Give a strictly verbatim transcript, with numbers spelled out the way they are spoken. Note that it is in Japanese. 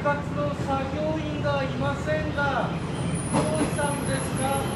活の作業員がいませんが、どうしたんですか？